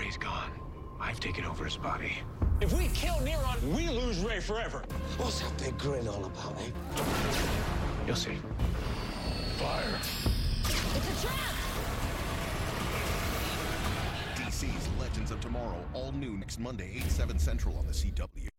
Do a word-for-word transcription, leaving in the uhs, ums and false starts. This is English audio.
Ray's gone. I've taken over his body. If we kill Neron, we lose Ray forever. What's that big grin all about, eh? You'll see. Fire. It's a trap! D C's Legends of Tomorrow, all new next Monday, eight, seven Central on the C W.